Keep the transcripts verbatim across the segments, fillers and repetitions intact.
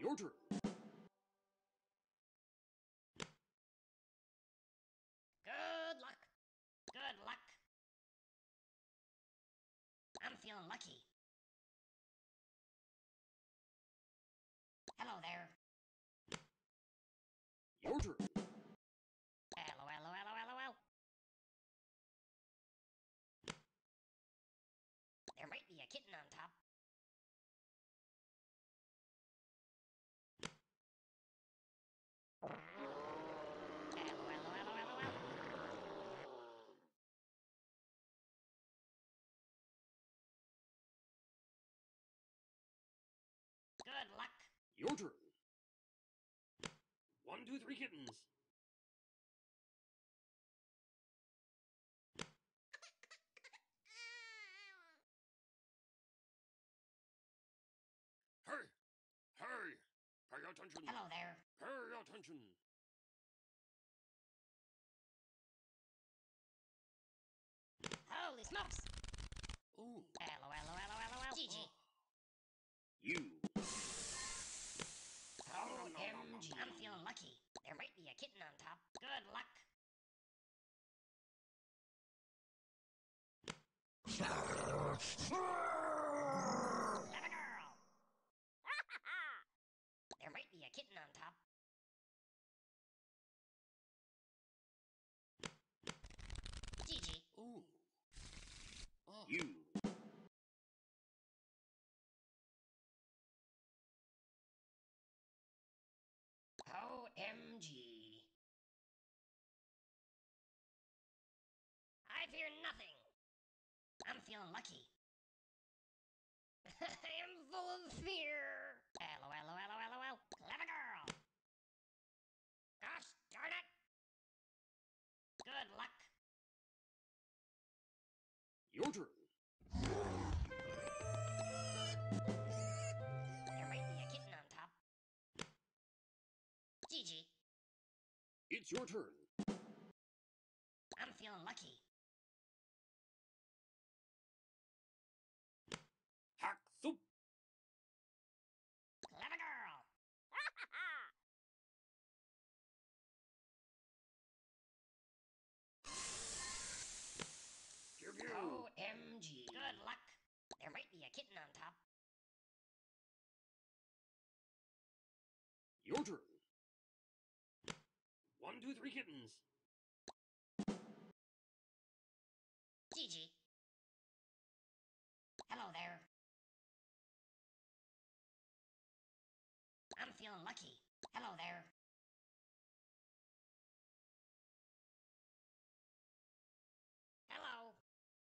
Your turn. Good luck. Good luck. I'm feeling lucky. Hello there. Your turn. Hello, hello, hello, hello, hello. There might be a kitten on top. Hello, hello, hello, hello, hello. Good luck. Your turn. One, two, three kittens. Hey! Hey! Pay attention! Hello there. Pay attention! Holy smokes. Oh. Hello, hello, hello, hello, hello. G G. You. O M G. I'm feeling lucky. There might be a kitten on top. Good luck. Clever girl. There might be a kitten on top. G G. Oh. Oh. You. O M G. I fear nothing. I'm feeling lucky. I am full of fear. Hello, hello, hello, hello, hello. Clever girl. Gosh darn it. Good luck. Your turn. There might be a kitten on top. G G. It's your turn. I'm feeling lucky. Hack soup. Clever girl. Pew pew. O M G. Good luck. There might be a kitten on top. Your turn. One, two, three kittens. G G. Hello there. I'm feeling lucky. Hello there. Hello.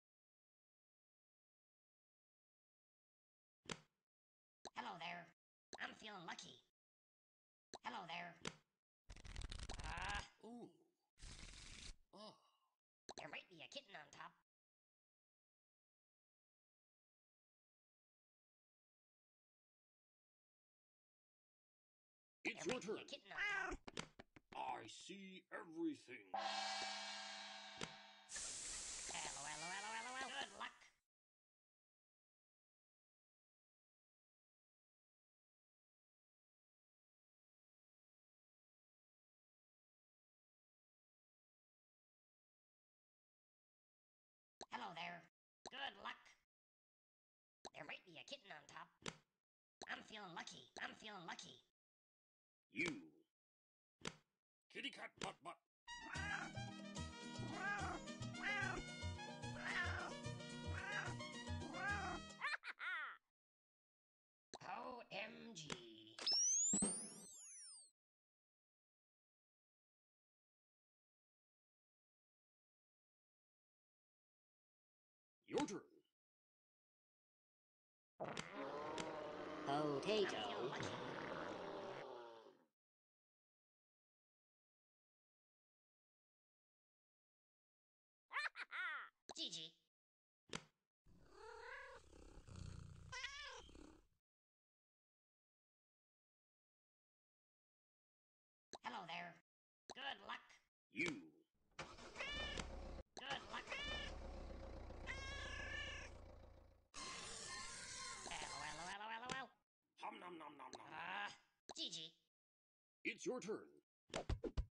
Hello there. I'm feeling lucky. Hello there. Ah, uh, Oh. Oh. there might be a kitten on top. It's There your might be a turn. kitten on top. I see everything. Hello, hello, hello, hello, hello. Good luck. Hello there. Good luck. There might be a kitten on top. I'm feeling lucky. I'm feeling lucky. You. Kitty cat butt butt. O M G. Your turn. I'm feeling lucky. G G. Hello there. Good luck. You. Good luck. Hello, hello, hello, hello, hello. Hum nom nom nom nom. Ah, uh, G Gigi. It's your turn.